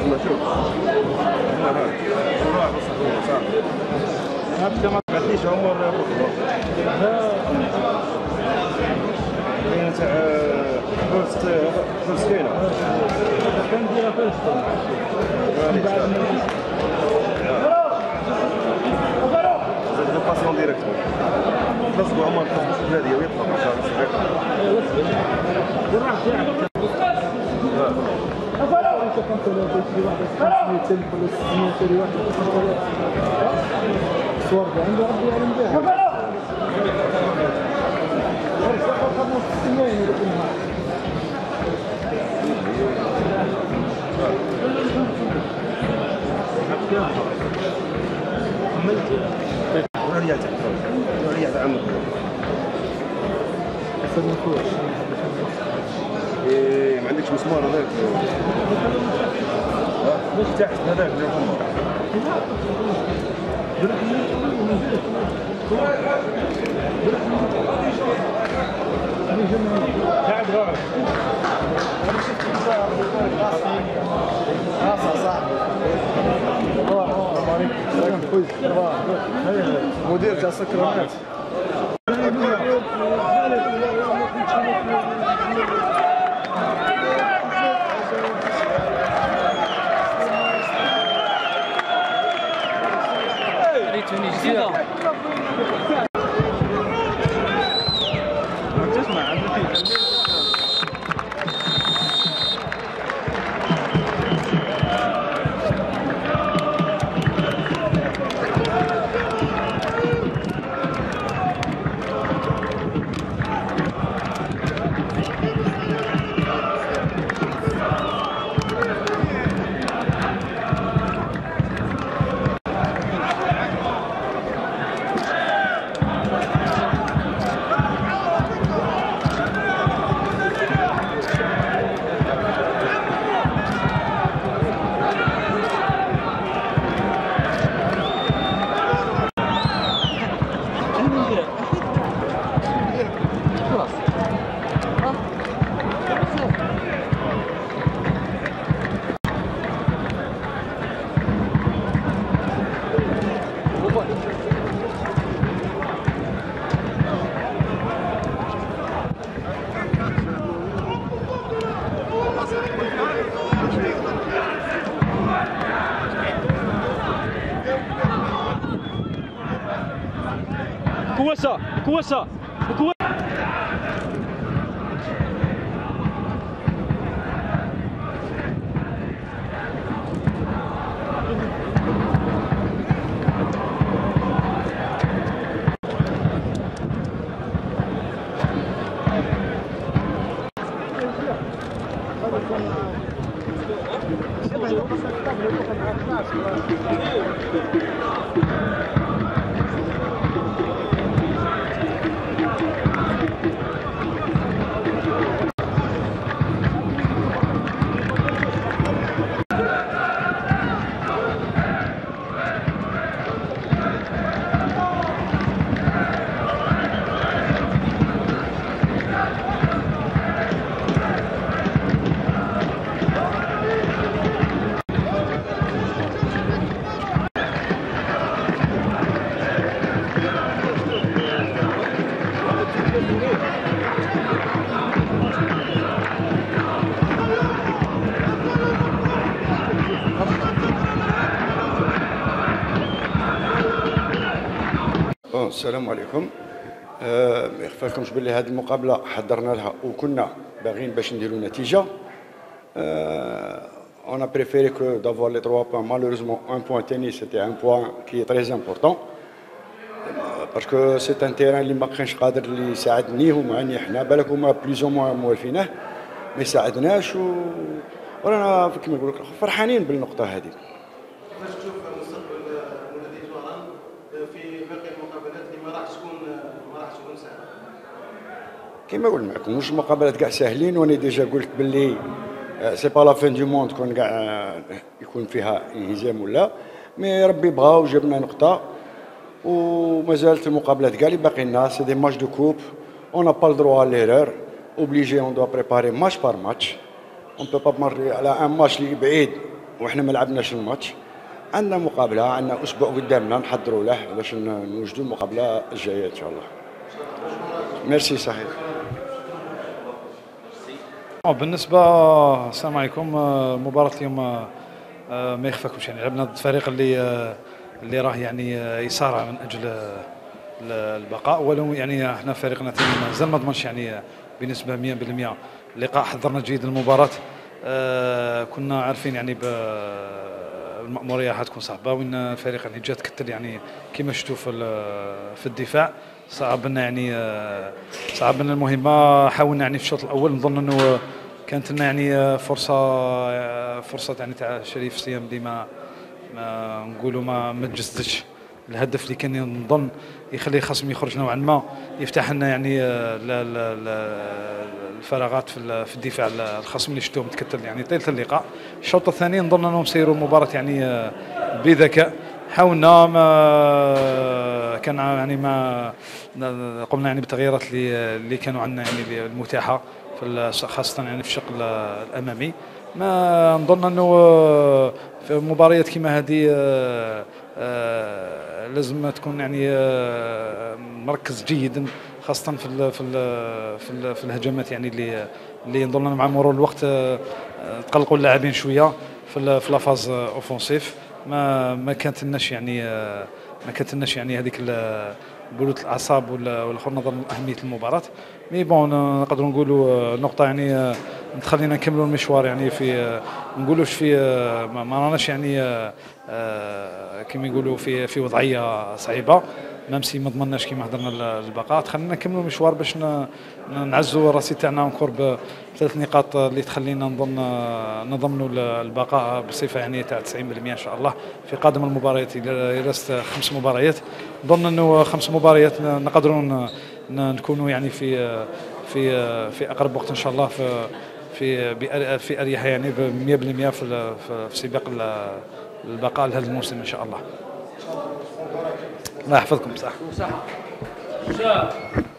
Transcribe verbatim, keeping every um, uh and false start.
ما شوف هذا ما قديش عمر كاين تاع فلوس فلوس كاينه كنديرها فلوس زاد باسيون ديريكتور تصدق عمر تصدق البلاديه ويطلع ما شاء الله كنت لو بيت واحد خمسمية ألف ولا ستمية شري واحد الصور عنده ربي يعلم بها عملت ورجعت ورجعت عمك حسب ما ايه ما عندكش مسمار هذاك باش تحت هذاك اللي هو قاعد غلط خلاص صاحبي مدير تاع السكرانات تونسية كوسة كوسة كوسة السلام عليكم. أه ما يخفالكمش باللي هذه المقابله حضرنا لها وكنا باغيين باش نديروا نتيجه. on a préféré que d'avoir les trois points. Malheureusement, un point tennis, c'était un point qui est très important. Parce que c'est un terrain اللي ما كانش قادر اللي يساعدنيه ومعني حنا بالك هما بليز او موان موالفينه ما يساعدناش و... ورانا كيما نقول لك فرحانين بالنقطه هذه. كيفاش تشوف مستقبل نادي جوهران في باقي المقابلات اللي ما راح تكون ما راح تكون سهله؟ كيما قلت معكم مش مقابلات كاع ساهلين، وانا ديجا قلت باللي سي با لا فين دو موند كون كاع يكون فيها انهزام ولا مي ربي بغا وجبنا نقطه ومازالت المقابلات كاع اللي باقي لنا سي دي ماتش دو كوب اون n'a pas le droit à l'erreur obligé on doit préparer match par match on peut pas marcher على ان ماتش اللي بعيد وإحنا ما لعبناش الماتش. عندنا مقابلة، عندنا أسبوع قدامنا نحضروا له باش نوجدوا المقابلة الجاية إن شاء الله. ميرسي صحيح. بالنسبة السلام عليكم، مباراة اليوم ما يخفاكمش يعني لعبنا ضد فريق اللي اللي راه يعني يصارع من أجل البقاء، ولو يعني احنا فريقنا مازال ما ضمنش يعني بنسبة مئة بالمئة اللقاء. حضرنا جيد المباراة، آه كنا عارفين يعني المأمورية حتكون صعبة، وإن الفريق يعني جات كتل يعني كما شفتوا في في الدفاع. صعب لنا يعني صعب لنا المهمة. حاولنا يعني في الشوط الأول، نظن أنه كانت لنا يعني فرصة فرصة يعني تاع شريف سيام ديما ما نقولوا ما ما تجسدش الهدف اللي كان نظن يخلي الخصم يخرج نوعا ما، يفتح لنا يعني الفراغات في الدفاع الخصم اللي شفتوه متكتل يعني طيله اللقاء. الشوط الثاني نظن انهم سيروا المباراه يعني بذكاء. حاولنا ما كان يعني ما قمنا يعني بالتغييرات اللي اللي كانوا عندنا يعني المتاحه في خاصه يعني في الشق الامامي. ما نظن انه في مباريات كما هذه لازم تكون يعني مركز جيدا، خاصه في ال في ال في, ال في الهجمات يعني اللي اللي نظن مع مرور الوقت تقلقوا اللاعبين شويه في في لافاز اوفونسيف. ما ما كانت لناش يعني ما كانت لناش يعني هذيك برود الاعصاب ولا نظرا لاهميه المباراه. مي بون نقدروا نقولوا نقطه يعني تخلينا نكملوا المشوار يعني في نقولوش في ما راناش يعني كما يقولوا في في وضعيه صعيبه، ميم ما ضمناش كما هضرنا البقاء. خلينا نكملوا المشوار باش نعزوا الراسي تاعنا نقرب ثلاث نقاط اللي تخلينا نظن نضمنوا البقاء بصفه يعني تاع تسعين بالمئة ان شاء الله في قادم المباريات. الى خمس مباريات نظن انه خمس مباريات نقدروا نكونوا يعني في في في اقرب وقت ان شاء الله في في في اريحيه يعني مئة بالمئة في في سباق البقاء لهذا الموسم ان شاء الله. الله يحفظكم. صح.